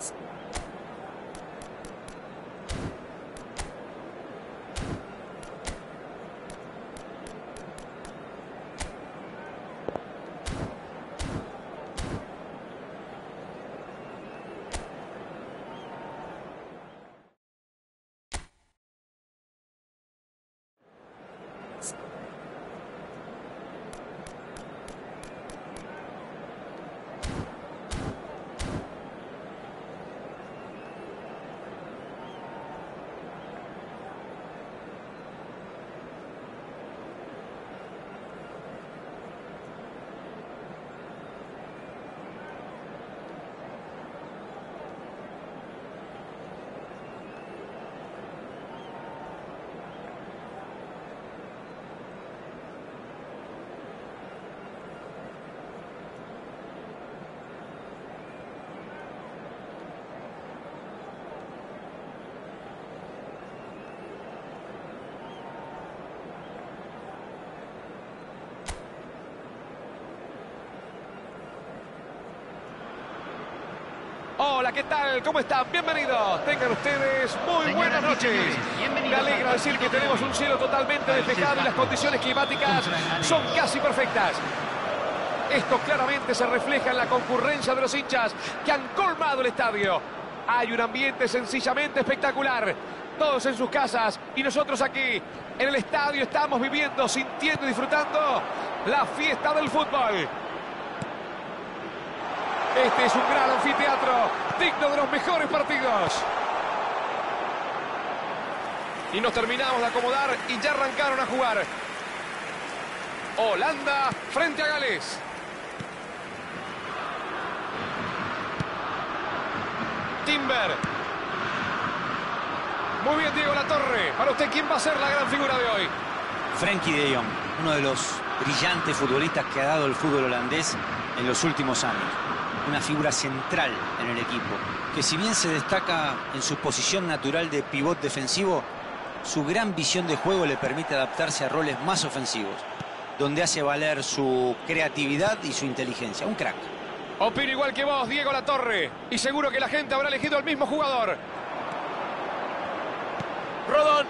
Hola, ¿qué tal? ¿Cómo están? Bienvenidos. Tengan ustedes muy buenas noches. Me alegra decir que tenemos un cielo totalmente despejado y las condiciones climáticas son casi perfectas. Esto claramente se refleja en la concurrencia de los hinchas que han colmado el estadio. Hay un ambiente sencillamente espectacular. Todos en sus casas y nosotros aquí en el estadio estamos viviendo, sintiendo y disfrutando la fiesta del fútbol. Este es un gran anfiteatro, digno de los mejores partidos. Y nos terminamos de acomodar y ya arrancaron a jugar. Holanda frente a Gales. Timber. Muy bien, Diego Latorre. Para usted, ¿quién va a ser la gran figura de hoy? Frenkie de Jong, uno de los brillantes futbolistas que ha dado el fútbol holandés en los últimos años. Una figura central en el equipo, que si bien se destaca en su posición natural de pivot defensivo, su gran visión de juego le permite adaptarse a roles más ofensivos, donde hace valer su creatividad y su inteligencia. Un crack. Opino igual que vos, Diego Latorre, y seguro que la gente habrá elegido al mismo jugador. Rodón.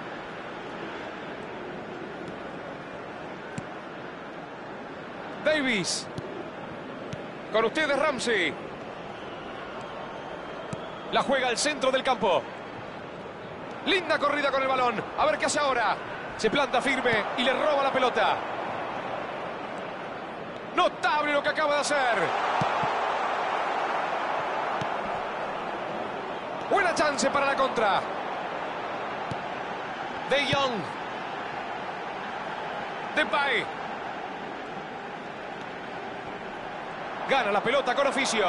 Davies. Con ustedes Ramsey. La juega al centro del campo. Linda corrida con el balón. A ver qué hace ahora. Se planta firme y le roba la pelota. Notable lo que acaba de hacer. Buena chance para la contra. De Jong. Depay. Gana la pelota con oficio.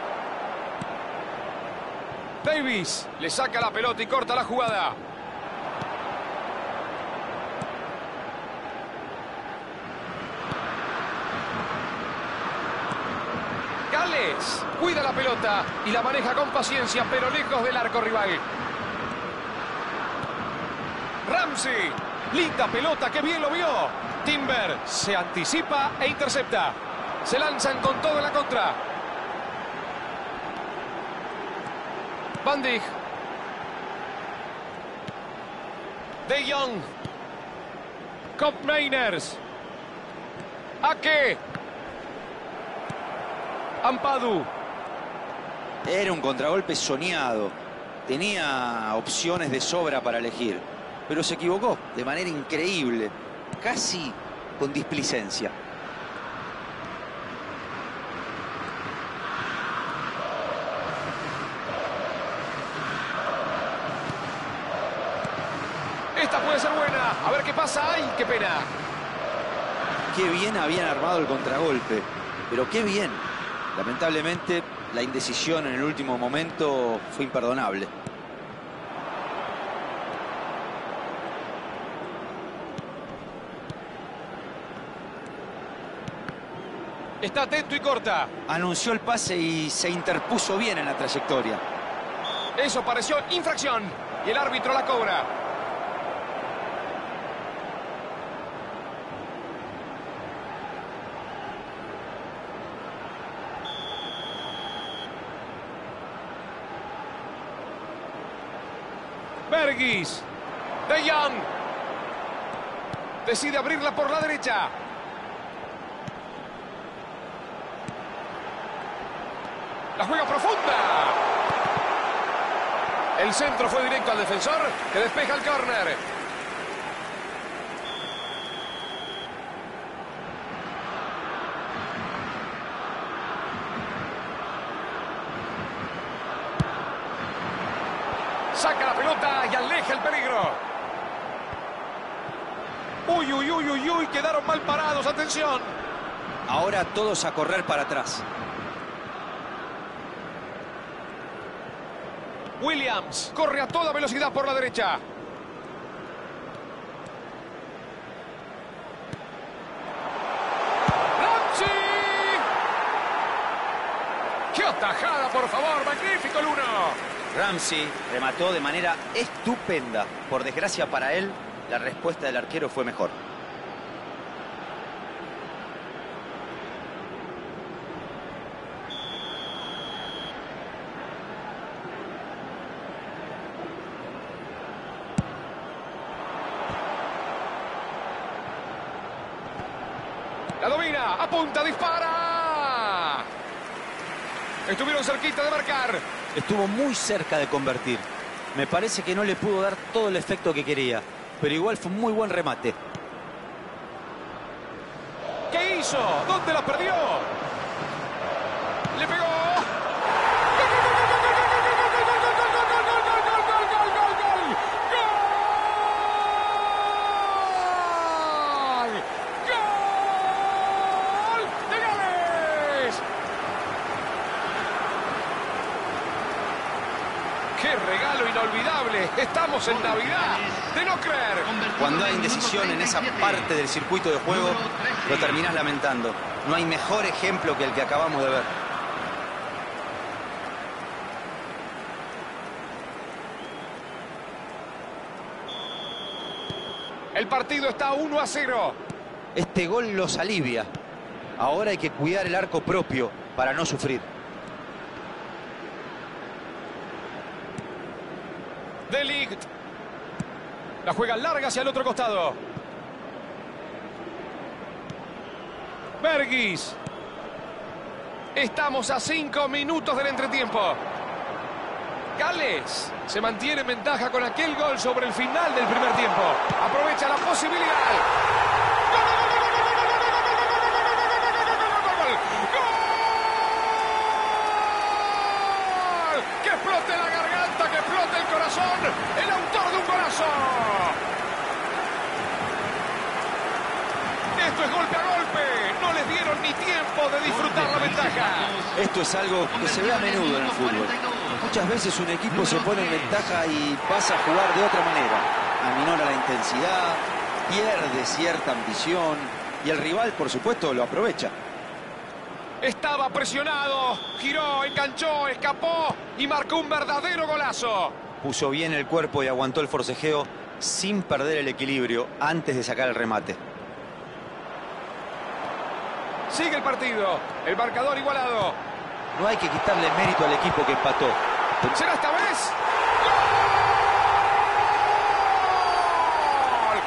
Davies le saca la pelota y corta la jugada. Gales cuida la pelota y la maneja con paciencia, pero lejos del arco rival. Ramsey, linda pelota, que bien lo vio. Timber se anticipa e intercepta. Se lanzan con todo en la contra. Van Dijk. De Jong. Koopmeiners. Ake. Ampadu. Era un contragolpe soñado. Tenía opciones de sobra para elegir, pero se equivocó de manera increíble, casi con displicencia. Esta puede ser buena. A ver qué pasa. ¡Ay, qué pena! Qué bien habían armado el contragolpe, pero qué bien. Lamentablemente, la indecisión en el último momento fue imperdonable. Está atento y corta. Anunció el pase y se interpuso bien en la trayectoria. Eso pareció infracción. Y el árbitro la cobra. Bergis. De Jong. Decide abrirla por la derecha. La juega profunda. El centro fue directo al defensor, que despeja el córner. Saca la pelota y aleja el peligro. Uy, uy, uy, uy, uy, quedaron mal parados, atención. Ahora todos a correr para atrás. Williams corre a toda velocidad por la derecha. ¡Ramsey! ¡Qué atajada, por favor! ¡Magnífico el 1! Ramsey remató de manera estupenda. Por desgracia para él, la respuesta del arquero fue mejor. La domina, apunta, dispara. Estuvieron cerquita de marcar. Estuvo muy cerca de convertir. Me parece que no le pudo dar todo el efecto que quería, pero igual fue un muy buen remate. ¿Qué hizo? ¿Dónde la perdió? Le pegó. ¡Qué regalo inolvidable! ¡Estamos en Navidad! ¡De no creer! Cuando hay indecisión en esa parte del circuito de juego, lo terminás lamentando. No hay mejor ejemplo que el que acabamos de ver. El partido está 1-0. Este gol los alivia. Ahora hay que cuidar el arco propio para no sufrir. De Ligt. La juega larga hacia el otro costado. Bergis. Estamos a 5 minutos del entretiempo. Gales se mantiene en ventaja con aquel gol sobre el final del primer tiempo. Aprovecha la posibilidad. ¡Gol! ¡Que explote la garganta, que explote el corazón! ¡El autor de un golazo! Esto es golpe a golpe. No les dieron ni tiempo de disfrutar la ventaja. Esto es algo que se ve a menudo en el fútbol. Muchas veces un equipo se pone en ventaja y pasa a jugar de otra manera. Aminora la intensidad, pierde cierta ambición y el rival, por supuesto, lo aprovecha. Estaba presionado, giró, enganchó, escapó y marcó un verdadero golazo. Puso bien el cuerpo y aguantó el forcejeo sin perder el equilibrio antes de sacar el remate. Sigue el partido, el marcador igualado. No hay que quitarle mérito al equipo que empató. ¿Será esta vez? ¡Gol!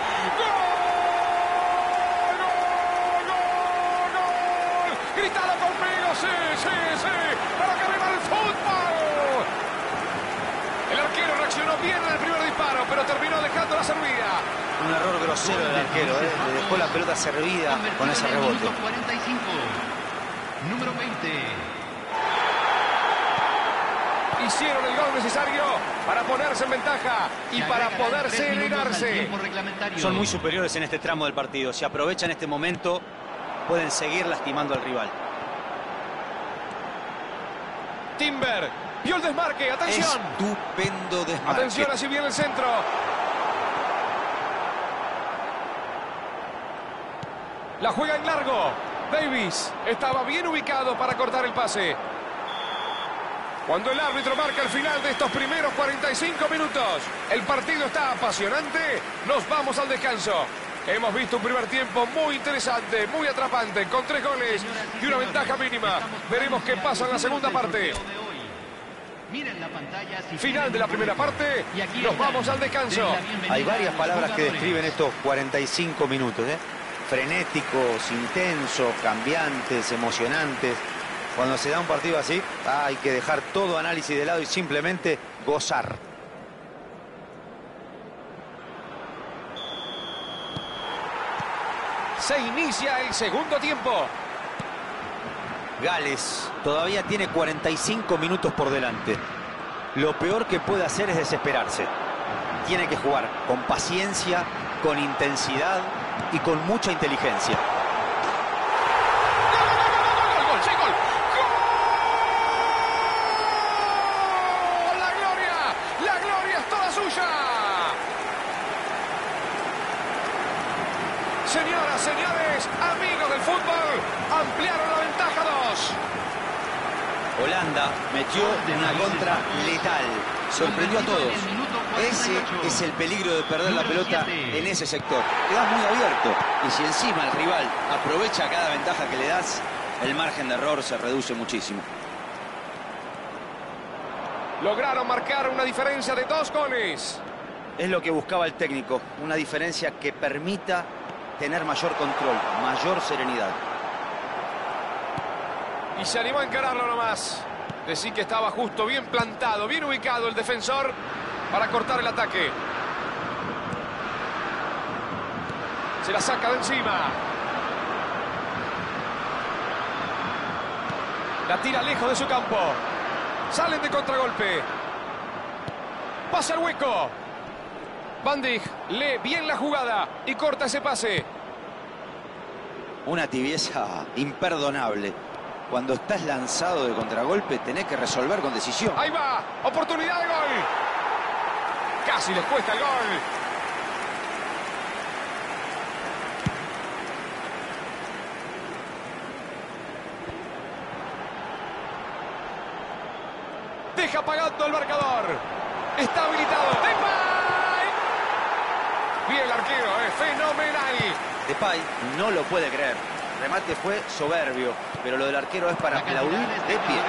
¡Gol! ¡Gol! ¡Gol! ¡Grítalo conmigo! ¡Sí, sí, sí! ¡Para que viva el fútbol! El arquero reaccionó bien en el primer disparo, pero terminó dejando la servida. Un error grosero del arquero, ¿eh? Le dejó la pelota servida con ese rebote. 45. Número 20. Hicieron el gol necesario para ponerse en ventaja y para poder serenarse. Son muy superiores en este tramo del partido. Si aprovechan este momento, pueden seguir lastimando al rival. Timber, vio el desmarque, atención. Estupendo desmarque. Atención, así viene el centro. La juega en largo. Davis estaba bien ubicado para cortar el pase. Cuando el árbitro marca el final de estos primeros 45 minutos, el partido está apasionante, nos vamos al descanso. Hemos visto un primer tiempo muy interesante, muy atrapante, con 3 goles y una ventaja mínima. Veremos qué pasa en la segunda parte. Miren la pantalla. Final de la primera parte. Nos vamos al descanso. Hay varias palabras que describen estos 45 minutos, ¿eh? Frenéticos, intensos, cambiantes, emocionantes. Cuando se da un partido así, hay que dejar todo análisis de lado y simplemente gozar. Se inicia el segundo tiempo. Gales todavía tiene 45 minutos por delante. Lo peor que puede hacer es desesperarse. Tiene que jugar con paciencia, con intensidad y con mucha inteligencia. ¡Gol, sí, gol! ¡Gol! ¡La gloria es toda suya! Señoras, señores, amigos del fútbol, ampliaron la ventaja 2. Holanda metió una contra letal. Sorprendió a todos. Ese es el peligro de perder la pelota en ese sector. Quedas muy abierto. Y si encima el rival aprovecha cada ventaja que le das, el margen de error se reduce muchísimo. Lograron marcar una diferencia de 2 goles. Es lo que buscaba el técnico. Una diferencia que permita tener mayor control, mayor serenidad. Y se animó a encararlo nomás. Decir que estaba justo, bien plantado, bien ubicado el defensor para cortar el ataque. Se la saca de encima. La tira lejos de su campo. Salen de contragolpe. Pasa al hueco. Van Dijk lee bien la jugada y corta ese pase. Una tibieza imperdonable. Cuando estás lanzado de contragolpe, tenés que resolver con decisión. Ahí va, oportunidad de gol. Casi les cuesta el gol. Deja pagando el marcador. Está habilitado. ¡Depay! Bien el arquero, fenomenal. Depay no lo puede creer. El remate fue soberbio, pero lo del arquero es para aplaudir de pie.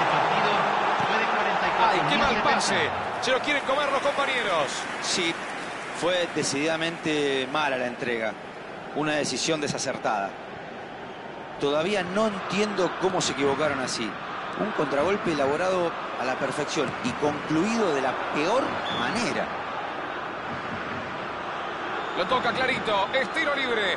¡Ay, qué mal pase! Se lo quieren comer los compañeros. Sí, fue decididamente mala la entrega. Una decisión desacertada. Todavía no entiendo cómo se equivocaron así. Un contragolpe elaborado a la perfección y concluido de la peor manera. Lo toca clarito, es tiro libre.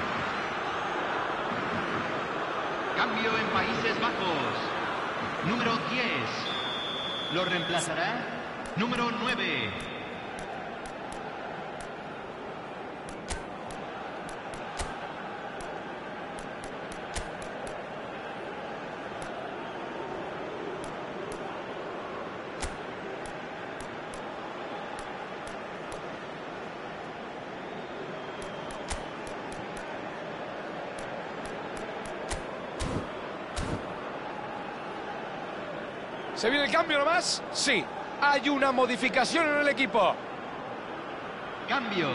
Cambio en Países Bajos. Número 10. Lo reemplazará número 9. ¿Se viene el cambio nomás? Sí. Hay una modificación en el equipo. Cambio.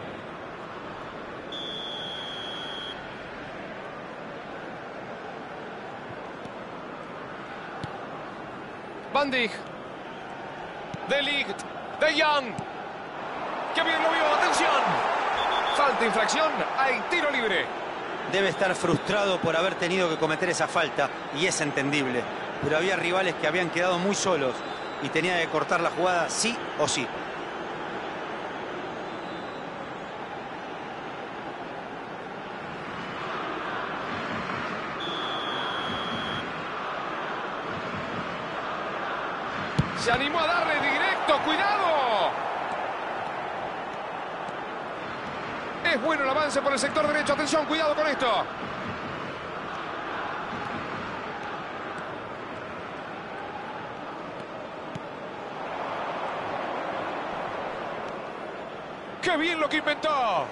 Van Dijk. De Ligt. De Jong. ¡Qué bien lo vio! ¡Atención! Falta, infracción. Hay tiro libre. Debe estar frustrado por haber tenido que cometer esa falta y es entendible. Pero había rivales que habían quedado muy solos y tenía que cortar la jugada sí o sí. Se animó a darle directo. ¡Cuidado! Es bueno el avance por el sector derecho. Atención, cuidado con esto. ¡Qué bien lo que inventó!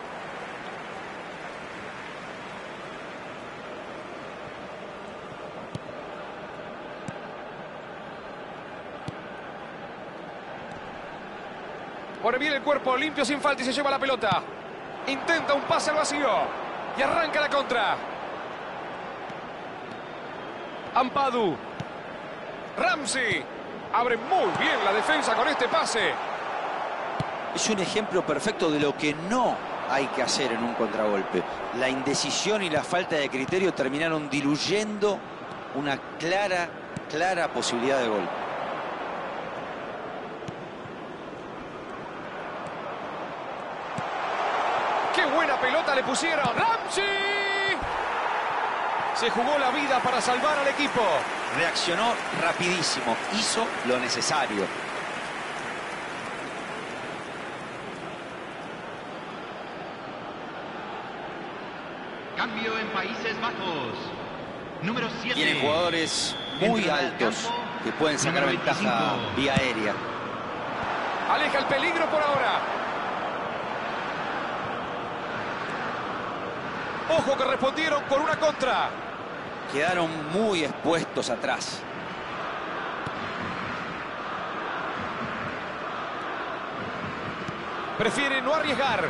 Pone bien el cuerpo, limpio sin falta y se lleva la pelota. Intenta un pase al vacío. Y arranca la contra. Ampadu. Ramsey. Abre muy bien la defensa con este pase. Es un ejemplo perfecto de lo que no hay que hacer en un contragolpe. La indecisión y la falta de criterio terminaron diluyendo una clara posibilidad de gol. ¡Qué buena pelota le pusieron! ¡Ramsey! Se jugó la vida para salvar al equipo. Reaccionó rapidísimo, hizo lo necesario. Cambio en Países Bajos. Número 7. Tienen jugadores muy altos que pueden sacar ventaja vía aérea. Aleja el peligro por ahora. Ojo que respondieron con una contra. Quedaron muy expuestos atrás. Prefiere no arriesgar.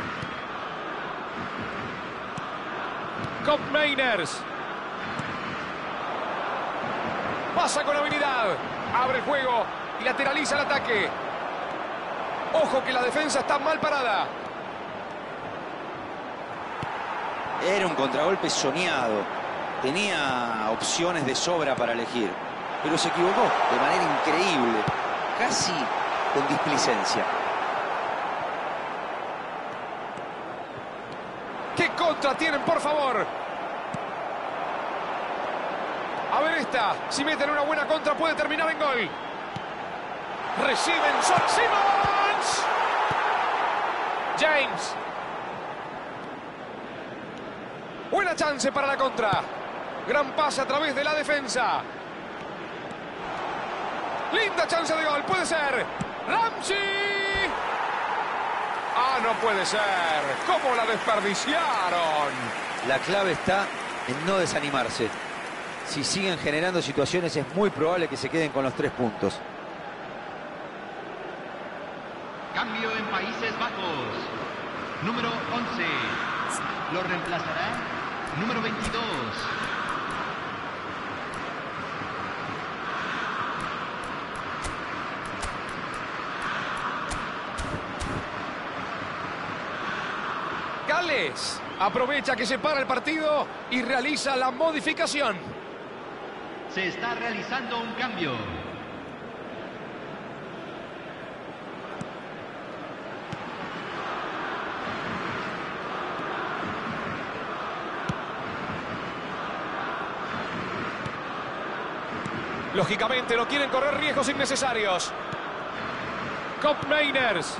Kopp Meiners. Pasa con habilidad. Abre el juego y lateraliza el ataque. Ojo que la defensa está mal parada. Era un contragolpe soñado. Tenía opciones de sobra para elegir. Pero se equivocó de manera increíble. Casi con displicencia. ¿Qué contra tienen, por favor? A ver esta. Si meten una buena contra puede terminar en gol. Reciben Son Simmons. James. Buena chance para la contra. Gran pase a través de la defensa. Linda chance de gol. Puede ser. Ramsey. Ah, no puede ser. ¿Cómo la desperdiciaron? La clave está en no desanimarse. Si siguen generando situaciones es muy probable que se queden con los 3 puntos. Cambio en Países Bajos. Número 11. Lo reemplazará número 22. Gales aprovecha que se para el partido y realiza la modificación. Se está realizando un cambio. Lógicamente no quieren correr riesgos innecesarios. Kopp Meiners.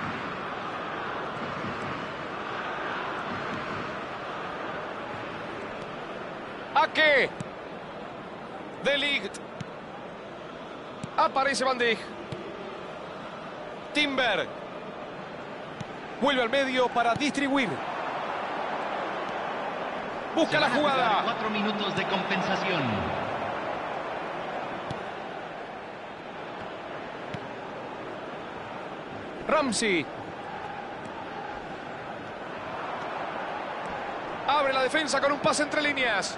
Ake. De Ligt. Aparece Van Dijk. Timber. Vuelve al medio para distribuir. Busca la jugada. 4 minutos de compensación. Ramsey. Abre la defensa con un pase entre líneas.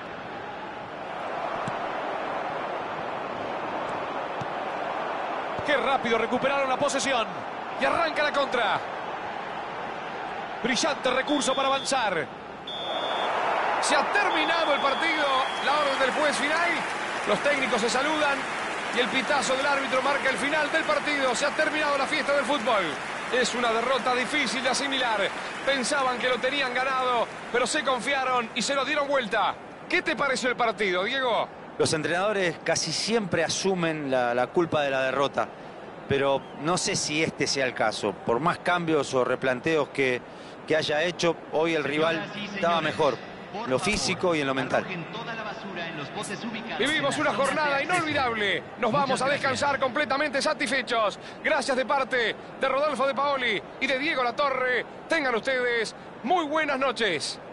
Qué rápido recuperaron la posesión. Y arranca la contra. Brillante recurso para avanzar. Se ha terminado el partido. La orden del juez final. Los técnicos se saludan. Y el pitazo del árbitro marca el final del partido. Se ha terminado la fiesta del fútbol. Es una derrota difícil de asimilar. Pensaban que lo tenían ganado, pero se confiaron y se lo dieron vuelta. ¿Qué te pareció el partido, Diego? Los entrenadores casi siempre asumen la culpa de la derrota, pero no sé si este sea el caso. Por más cambios o replanteos que haya hecho, hoy el rival estaba mejor, en lo físico y en lo mental. Vivimos una jornada inolvidable. Nos vamos a descansar completamente satisfechos. Gracias de parte de Rodolfo De Paoli y de Diego Latorre. Tengan ustedes muy buenas noches.